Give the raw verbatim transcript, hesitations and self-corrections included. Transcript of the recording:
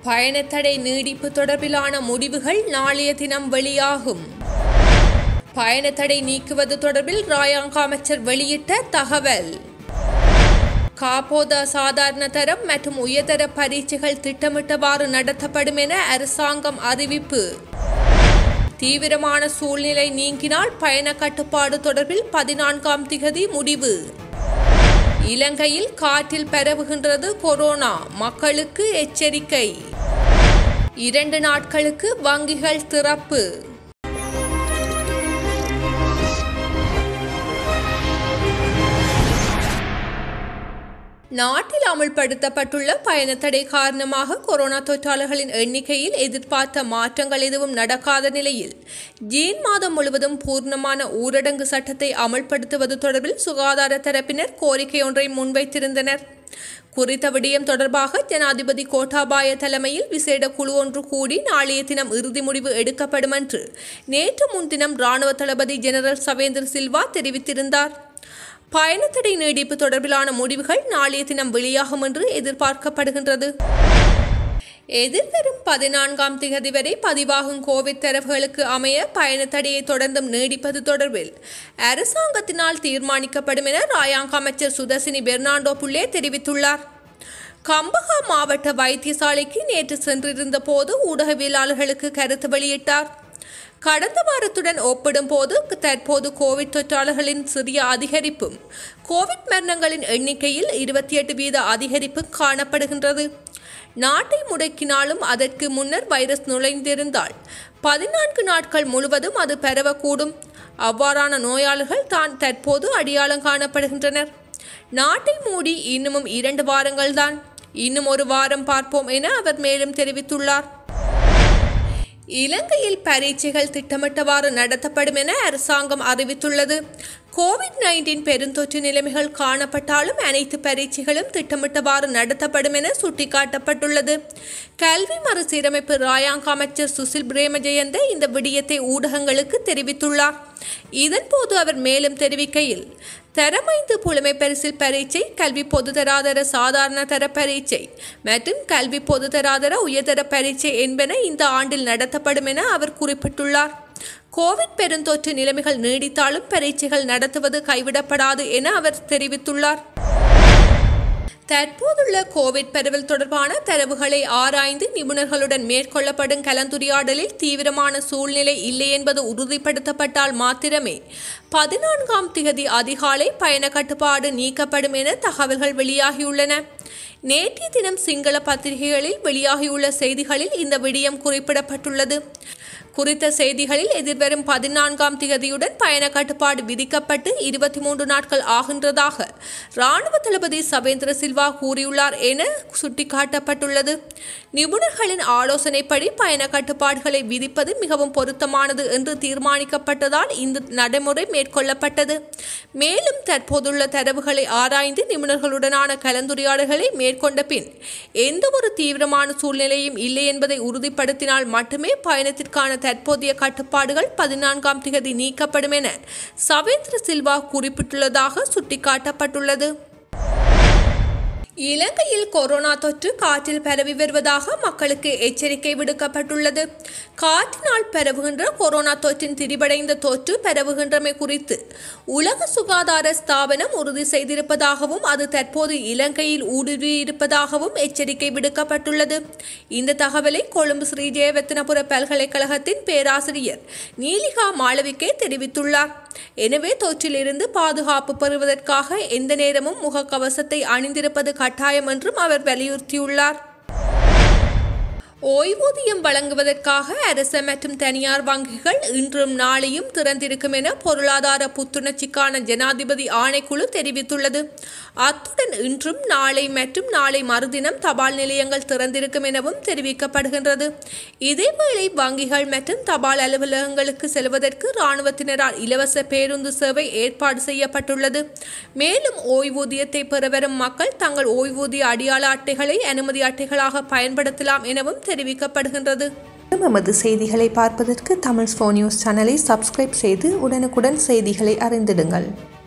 பயணத்தடை நீடிப்பு தொடர்பிலான முடிவுகள் நாளைய தினம் வெளியாகும். பயணத்தடை நீக்குவது தொடர்பில் ராயாங்க அமைச்சர் வெளியிட்ட தகவல். காப்போத சாதாரண தரம் மற்றும் உயர்தர பரீட்சைகள் திட்டமிட்டவாறு நடத்தப்படும் என அரசாங்கம் அறிவிப்பு. தீவிரமான சூழ்நிலை நீங்கினால் பயண கட்டுப்பாடு தொடர்பில் பதினான்காம் திகதி முடிவு. இலங்கையில் காற்றில் பரவுகின்றது கொரோனா, மக்களுக்கு எச்சரிக்கை. இரண்டு நாட்களுக்கு வங்கிகள் திறப்பு. நாட்டில் அமுல்படுத்தப்பட்டுள்ள பயணத்தடை காரணமாக கொரோனா தொற்றாளர்களின் எண்ணிக்கையில் எதிர்பார்த்த மாற்றங்கள் எதுவும் நடக்காத நிலையில் ஜூன் மாதம் முழுவதும் பூர்ணமான ஊரடங்கு சட்டத்தை அமல்படுத்துவது தொடர்பில் சுகாதார தரப்பினர் கோரிக்கை ஒன்றை முன்வைத்திருந்தனர். குறித்த விடயம் தொடர்பாக ஜனாதிபதி கோட்டாபாய தலைமையில் விசேட குழு ஒன்று கூடி நாளைய தினம் இறுதி முடிவு எடுக்கப்படும் என்று நேற்று முன்தினம் ராணுவ தளபதி ஜெனரல் சவேந்திர சில்வா தெரிவித்திருந்தார். பயணத்தடை நீடிப்பு தொடர்பிலான முடிவுகள் நாளைய தினம் வெளியாகும் என்று எதிர்பார்க்கப்படுகின்றது. எதிர்வரும் பதினான்காம் திகதி வரை பதிவாகும் கோவிட் தரவுகளுக்கு அமைய பயணத்தடையை தொடர்ந்தும் நீடிப்பது தொடர்பில் அரசாங்கத்தினால் தீர்மானிக்கப்படும் என ராயாங்க அமைச்சர் சுதர்சினி பெர்னாண்டோ புள்ளே தெரிவித்துள்ளார். கம்பஹா மாவட்ட வைத்தியசாலைக்கு நேற்று சென்றிருந்த போது ஊடகவியலாளர்களுக்கு கருத்து வெளியிட்டார். கடந்த வாரத்துடன் ஒப்பிடும் போது தற்போது கோவிட் தொற்றாளர்களின் சிறிய அதிகரிப்பும் கோவிட் மரணங்களின் எண்ணிக்கையில் இருபத்தி எட்டு வீத அதிகரிப்பு காணப்படுகின்றது. நாட்டை முடக்கினாலும் அதற்கு முன்னர் வைரஸ் நுழைந்திருந்தால் பதினான்கு நாட்கள் முழுவதும் அது பரவக்கூடும். அவ்வாறான நோயாளர்கள் தான் தற்போது அடையாளம் காணப்படுகின்றனர். நாட்டை மூடி இன்னமும் இரண்டு வாரங்கள் தான், இன்னும் ஒரு வாரம் பார்ப்போம் என அவர் மேலும் தெரிவித்துள்ளார். இலங்கையில் பரீட்சைகள் திட்டமிட்டவாறு நடத்தப்படும் என அரசாங்கம் அறிவித்துள்ளது. கோவிட் நைன்டீன் பெருந்தொற்று நிலைமைகள் காணப்பட்டாலும் அனைத்து பரீட்சைகளும் திட்டமிட்டவாறு நடத்தப்படும் என சுட்டிக்காட்டப்பட்டுள்ளது. கல்வி மறுசீரமைப்பு ராயாங்க அமைச்சர் சுசில் பிரேமஜயந்த இந்த விடயத்தை ஊடகங்களுக்கு தெரிவித்துள்ளார். இதன்போது அவர் மேலும் தெரிவிக்கையில், தரமைந்து புலமை பரிசில் பரீட்சை, கல்வி பொதுதராதர சாதாரண தர பரீட்சை மற்றும் கல்வி பொதுதராதர உயர்தர பரீட்சை என்பன இந்த ஆண்டில் நடத்தப்படும் என அவர் குறிப்பிட்டுள்ளார். கோவிட் பெருந்தொற்று நிலைமைகள் நீடித்தாலும் பரீட்சைகள் நடத்துவது கைவிடப்படாது என அவர் தெரிவித்துள்ளார். தற்போதுள்ள கோவிட் பரவல் தொடர்பான தரவுகளை ஆராய்ந்து நிபுணர்களுடன் மேற்கொள்ளப்படும் கலந்துரையாடலில் தீவிரமான சூழ்நிலை இல்லை என்பது உறுதிப்படுத்தப்பட்டால் மாத்திரமே பதினான்காம் திகதி அதிகாலை பயண கட்டுப்பாடு நீக்கப்படும் என தகவல்கள் வெளியாகியுள்ளன. நேற்றைய தினம் சிங்கள பத்திரிகைகளில் வெளியாகியுள்ள செய்திகளில் இந்த விடயம் குறிப்பிடப்பட்டுள்ளது. குறித்த செய்திகளில் எதிர்வரும் பதினான்காம் திகதியுடன் பயண கட்டுப்பாடு விதிக்கப்பட்டு இருபத்தி மூன்று நாட்கள் ஆகின்றதாக ராணுவ தளபதி சவேந்திர சில்வா கூறியுள்ளார் என சுட்டிக்காட்டப்பட்டுள்ளது. நிபுணர்களின் ஆலோசனைப்படி பயண கட்டுப்பாடுகளை விதிப்பது மிகவும் பொருத்தமானது என்று தீர்மானிக்கப்பட்டதால் இந்த நடைமுறை மேற்கொள்ளப்பட்டது. மேலும் தற்போதுள்ள தரவுகளை ஆராய்ந்து நிபுணர்களுடனான கலந்துரையாடல்களை மேற்கொண்ட பின் எந்த ஒரு தீவிரமான சூழ்நிலையும் இல்லை என்பதை உறுதிப்படுத்தினால் மட்டுமே பயணத்திற்கான தற்போதைய கட்டுப்பாடுகள் பதினான்காம் திகதி நீக்கப்படும் என சவேந்திர சில்வா குறிப்பிட்டுள்ளதாக சுட்டிக்காட்டப்பட்டுள்ளது. இலங்கையில் கொரோனா தொற்று காற்றில் பரவி வருவதாக மக்களுக்கு எச்சரிக்கை விடுக்கப்பட்டுள்ளது. காற்றினால் பரவுகின்ற கொரோனா தொற்றின் திரிபடைந்த தொற்று பரவுகின்றமை குறித்து உலக சுகாதார ஸ்தாபனம் உறுதி செய்திருப்பதாகவும் அது தற்போது இலங்கையில் ஊடுருவியிருப்பதாகவும் எச்சரிக்கை விடுக்கப்பட்டுள்ளது. இந்த தகவலை கொழும்பு ஸ்ரீ ஜெயவர்த்தனபுர பல்கலைக்கழகத்தின் பேராசிரியர் நீலிகா மாளவிகே தெரிவித்துள்ளார். எனவே தொற்றிலிருந்து பாதுகாப்பு பெறுவதற்காக எந்த நேரமும் முகக்கவசத்தை அணிந்திருப்பது கட்டாயம் என்றும் அவர் வலியுறுத்தியுள்ளார். ஓய்வூதியம் வழங்குவதற்காக அரசு மற்றும் தனியார் வங்கிகள் இன்றும் நாளையும் திறந்திருக்கும் என பொருளாதார புத்துணர்ச்சிக்கான ஜனாதிபதி ஆணைக்குழு தெரிவித்துள்ளது. அத்துடன் இன்றும் நாளை மற்றும் நாளை மறுதினம் தபால் நிலையங்கள் திறந்திருக்கும் எனவும் தெரிவிக்கப்படுகின்றது. இதேவேளை வங்கிகள் மற்றும் தபால் அலுவலகங்களுக்கு செல்வதற்கு இராணுவத்தினரால் இலவச பேருந்து சேவை ஏற்பாடு செய்யப்பட்டுள்ளது. மேலும் ஓய்வூதியத்தை பெற வரும் மக்கள் தங்கள் ஓய்வூதிய அடையாள அட்டைகளை அனுமதி அட்டைகளாக பயன்படுத்தலாம் எனவும் தெரிவிக்கப்படுகின்றது. நமது செய்திகளை பார்ப்பதற்கு தமிழ் ஸ்போ நியூஸ் சேனலை சப்ஸ்கிரைப் செய்து உடனுக்குடன் செய்திகளை அறிந்திடுங்கள்.